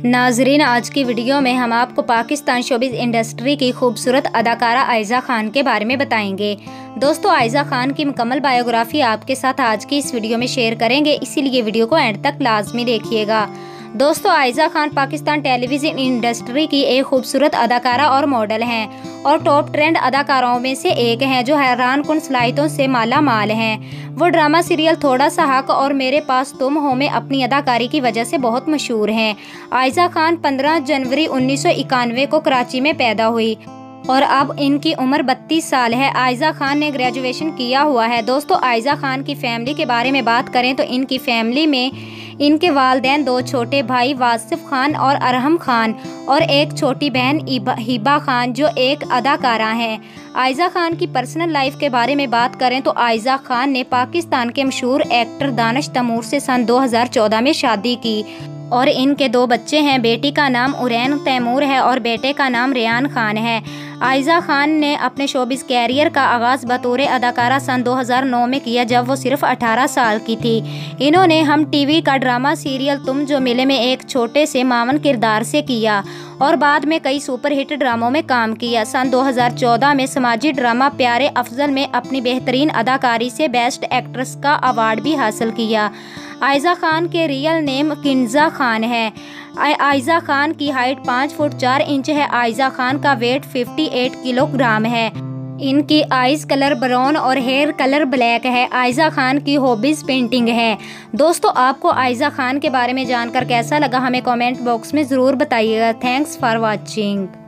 नाजरीन, आज की वीडियो में हम आपको पाकिस्तान शोबिज़ इंडस्ट्री की खूबसूरत अदाकारा आयज़ा खान के बारे में बताएंगे। दोस्तों, आयज़ा खान की मुकम्मल बायोग्राफी आपके साथ आज की इस वीडियो में शेयर करेंगे, इसीलिए वीडियो को एंड तक लाजमी देखिएगा। दोस्तों, आयज़ा खान पाकिस्तान टेलीविज़न इंडस्ट्री की एक खूबसूरत अदाकारा और मॉडल हैं और टॉप ट्रेंड अदाकाराओं में से एक हैं जो हैरान कुन सलाहियतों से माला माल हैं। वो ड्रामा सीरियल थोड़ा सा हक और मेरे पास तुम हो में अपनी अदाकारी की वजह से बहुत मशहूर हैं। आयज़ा खान 15 जनवरी 1991 को कराची में पैदा हुई और अब इनकी उम्र 32 साल है। आयज़ा खान ने ग्रेजुएशन किया हुआ है। दोस्तों, आयज़ा खान की फैमिली के बारे में बात करें तो इनकी फैमिली में इनके वालिदैन, 2 छोटे भाई वासिफ खान और अरहम खान और एक छोटी बहन हिबा खान जो एक अदाकारा हैं। आयज़ा खान की पर्सनल लाइफ के बारे में बात करें तो आयज़ा खान ने पाकिस्तान के मशहूर एक्टर दानिश तैमूर से सन 2014 में शादी की और इनके 2 बच्चे हैं। बेटी का नाम उरैन तैमूर है और बेटे का नाम रेयान खान है। आयज़ा खान ने अपने शोबिज़ कैरियर का आगाज़ बतौर अदाकारा सन 2009 में किया, जब वो सिर्फ 18 साल की थी। इन्होंने हम टीवी का ड्रामा सीरियल तुम जो मिले में एक छोटे से मामन किरदार से किया और बाद में कई सुपरहिट ड्रामों में काम किया। सन 2014 में समाजी ड्रामा प्यारे अफजल में अपनी बेहतरीन अदाकारी से बेस्ट एक्ट्रेस का अवार्ड भी हासिल किया। आयज़ा खान के रियल नेम किंजा खान है। आयज़ा खान की हाइट 5 फुट 4 इंच है। आयज़ा खान का वेट 58 किलोग्राम है। इनकी आइज़ कलर ब्राउन और हेयर कलर ब्लैक है। आयज़ा खान की हॉबीज़ पेंटिंग है। दोस्तों, आपको आयज़ा खान के बारे में जानकर कैसा लगा हमें कमेंट बॉक्स में ज़रूर बताइएगा। Thanks for watching.